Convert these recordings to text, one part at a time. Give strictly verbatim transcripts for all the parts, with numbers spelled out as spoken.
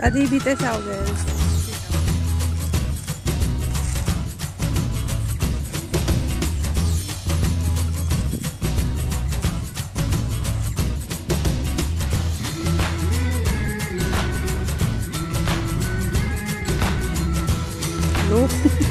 Tadi bitte sauber. Hallo?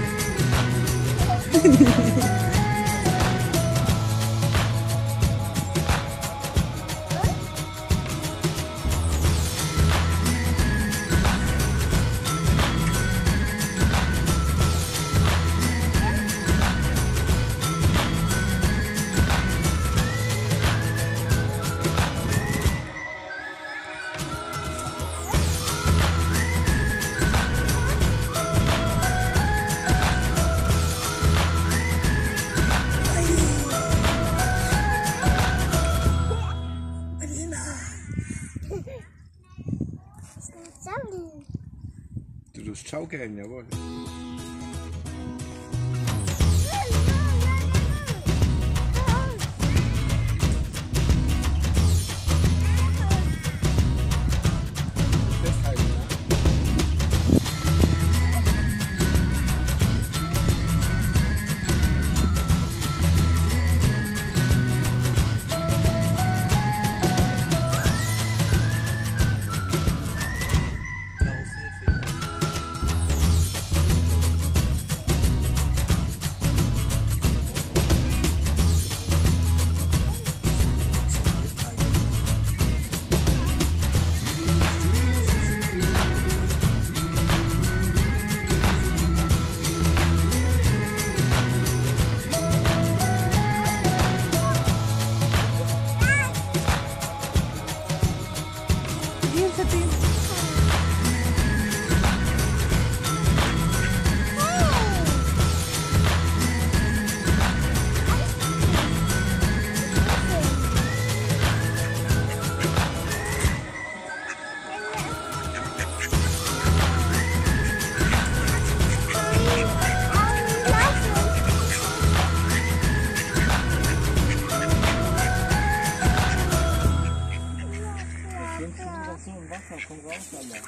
Du tust Schau gern, jawohl. Komm raus, Alter.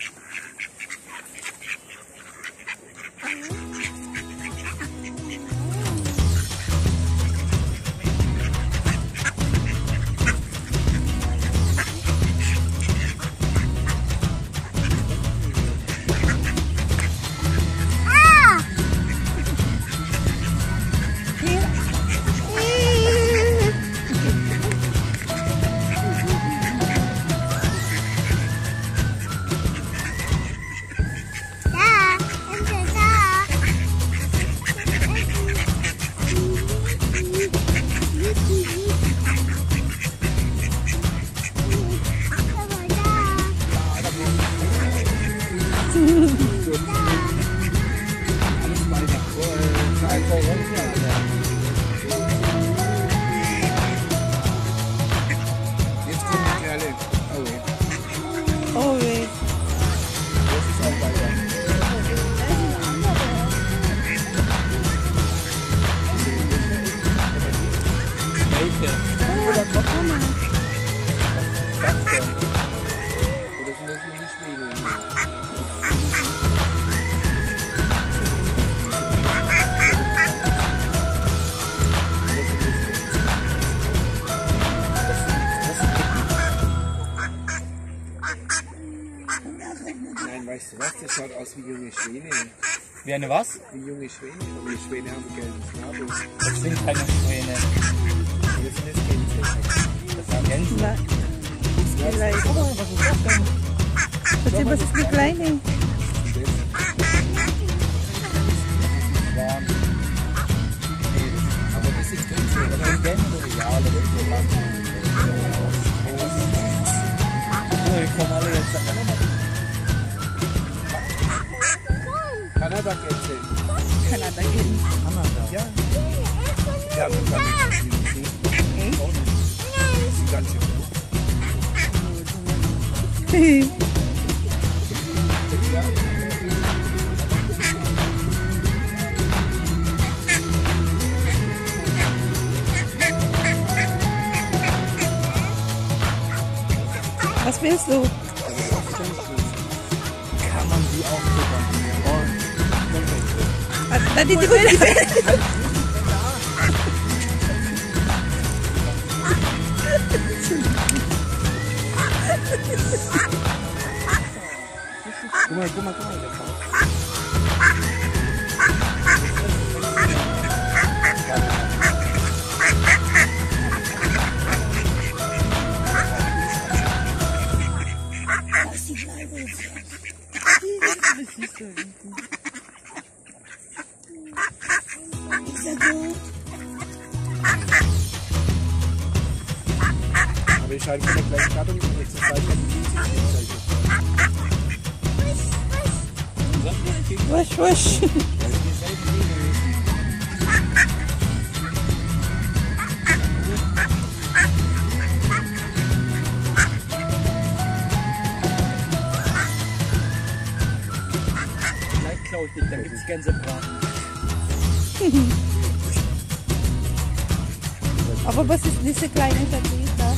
Jetzt kommen die Kerle. Oh weh. Oh weh. Das ist auch weiter. Welche? Oder Kopf. Das denn? Oder sind das nur die Schwede? Nein, weißt du was? Das schaut aus wie junge Schwäne. Wie eine was? Wie junge Schwäne. Aber die Schwäne haben gelben Schnabel. Das sind keine Schwäne. Das sind jetzt Gänse. Das sind Gänse. Na, vielleicht. Oh, was ist das denn? Das ist, was ist die Kleine? Und das? Schwan. Nee, das Aber das sind Gänse. das sind Gänse. Ja, das ist so lang. Oh, die kommen alle jetzt an. Kanada-Gänse. Kanada gehen. Kanada. Ja. Ja, das kann ich nicht sehen. Echt? Auch nicht. Die sind ganz schön gut. Ja. Was willst du? Also, das ist ganz gut. die auch super. Und Also, dann die Brille. guck mal, guck mal, guck mal, der Faust. Aber ich scheine von der gleichen Gattung und jetzt ist weiter die Wusch, wusch. Vielleicht klaue ich dich, da gibt es Gänsebraten. Aber was ist diese kleine Tattoo da?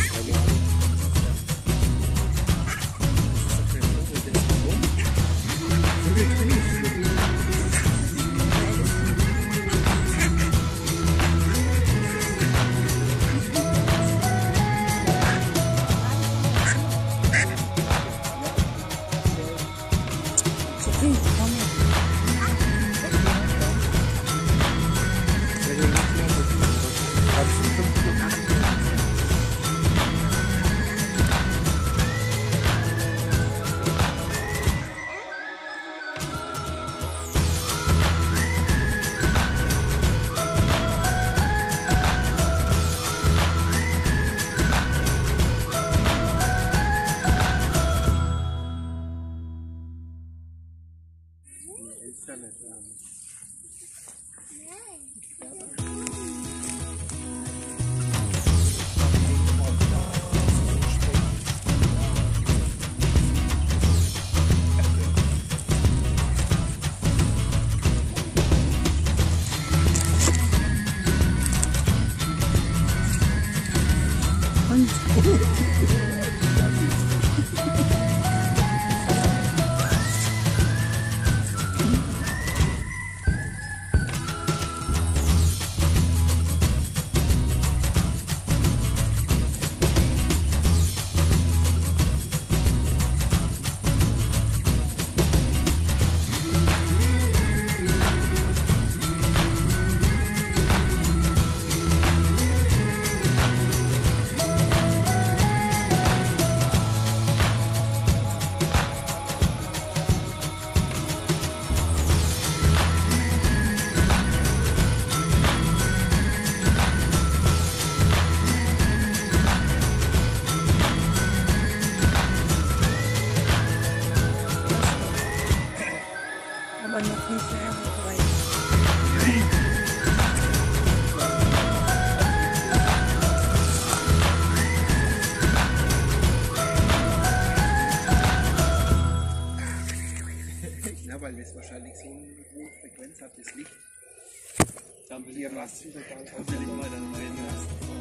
Aber noch nicht sehr weit. Ja, weil es wahrscheinlich so eine hohe Frequenz hat, das Licht. Dann will ich was, dann will ich mal dann rein lassen.